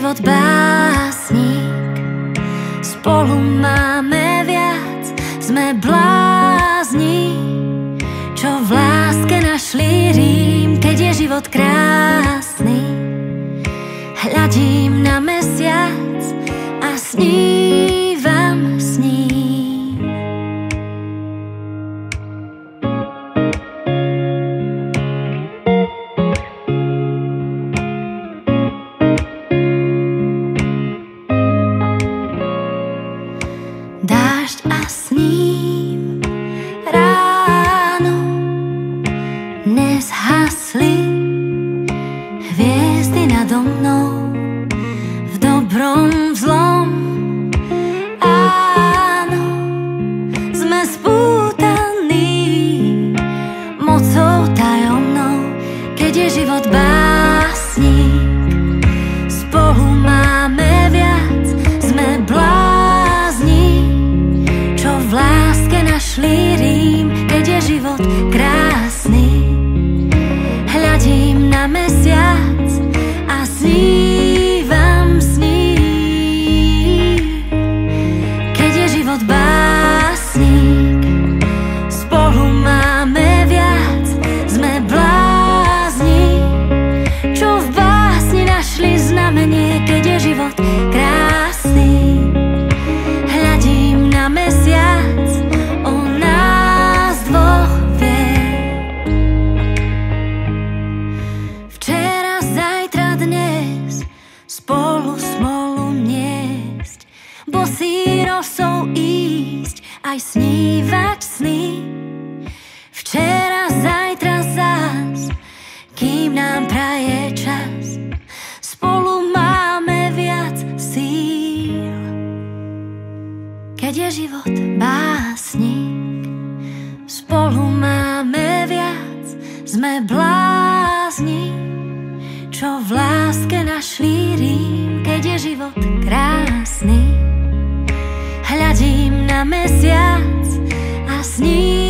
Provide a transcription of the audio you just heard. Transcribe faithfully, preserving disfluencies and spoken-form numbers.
život básnik. Spolu máme viac, sme blázni, čo v láske našli rím. Keď je život krásny, hľadím na mesiac a snívam s ním. Dážď a s ním ráno nezhasli hviezdy nado mnou, v dobrom, v zlom. Áno, sme spútaní mocou tajomnou. Keď je život básnik, spolu máme viac, sme blázni, čo v láske našli rím. Keď je život krásny, hľadím na mesiac a snívam s ním. Keď je život básnik, spolu máme viac, sme blázni, čo v básni našli znamenie. Keď je život krásny, hľadím na mesiac, o nás dvoch vie. Včera, zajtra, dnes spolu smolu niesť, bosý rosou ísť, aj snívať sny. Včera, zajtra zás, kým nám praje čas, spolu máme viac síl. Keď je život básnik, spolu máme viac, sme blázni, čo v láske našli rím. Keď je život krásny, hľadím na mesiac a sním.